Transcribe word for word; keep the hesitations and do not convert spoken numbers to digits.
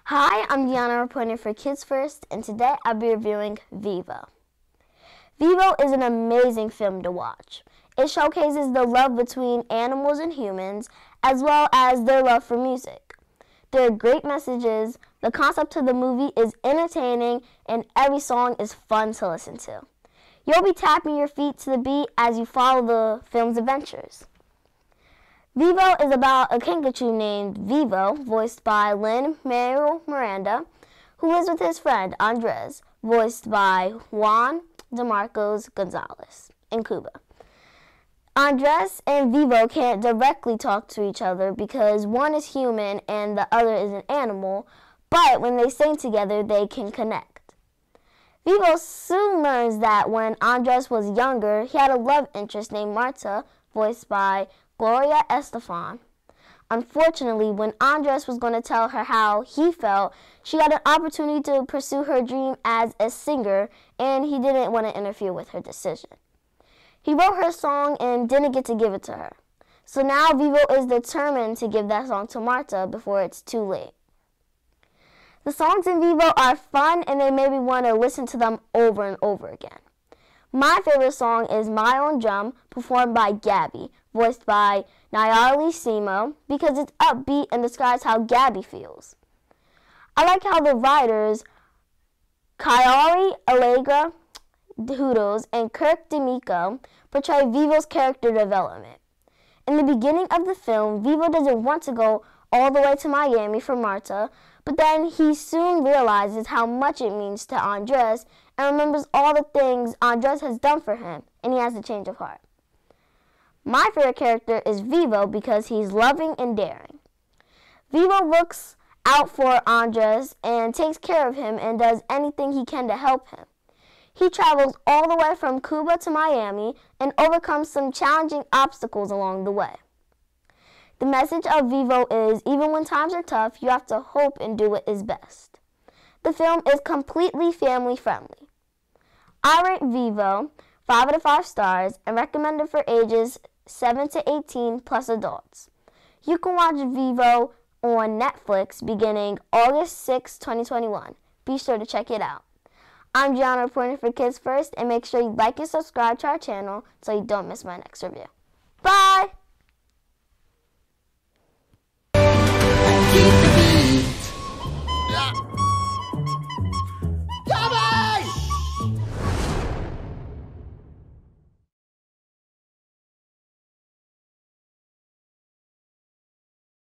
Hi, I'm Giana reporting for Kids First, and today I'll be reviewing Vivo. Vivo is an amazing film to watch. It showcases the love between animals and humans, as well as their love for music. There are great messages, the concept of the movie is entertaining, and every song is fun to listen to. You'll be tapping your feet to the beat as you follow the film's adventures. Vivo is about a kinkajou named Vivo, voiced by Lin-Manuel Miranda, who lives with his friend Andrés, voiced by Juan de Marcos González, in Cuba. Andrés and Vivo can't directly talk to each other because one is human and the other is an animal, but when they sing together, they can connect. Vivo soon learns that when Andrés was younger, he had a love interest named Marta, voiced by Gloria Estefan. Unfortunately, when Andrés was going to tell her how he felt, she got an opportunity to pursue her dream as a singer, and he didn't want to interfere with her decision. He wrote her song and didn't get to give it to her. So now Vivo is determined to give that song to Marta before it's too late. The songs in Vivo are fun, and they made me want to listen to them over and over again. My favorite song is My Own Drum, performed by Gabby, voiced by Nayeli Simo, because it's upbeat and describes how Gabby feels. I like how the writers, Kyari Allegra Hoodles and Kirk D'Amico, portray Vivo's character development. In the beginning of the film, Vivo doesn't want to go all the way to Miami for Marta, but then he soon realizes how much it means to Andrés and remembers all the things Andrés has done for him, and he has a change of heart. My favorite character is Vivo because he's loving and daring. Vivo looks out for Andrés and takes care of him and does anything he can to help him. He travels all the way from Cuba to Miami and overcomes some challenging obstacles along the way. The message of Vivo is, even when times are tough, you have to hope and do what is best. The film is completely family friendly. I rate Vivo five out of five stars and recommend it for ages seven to eighteen plus adults. You can watch Vivo on Netflix beginning August sixth, twenty twenty-one. Be sure to check it out. I'm Giana reporting for Kids First, and make sure you like and subscribe to our channel so you don't miss my next review. Bye!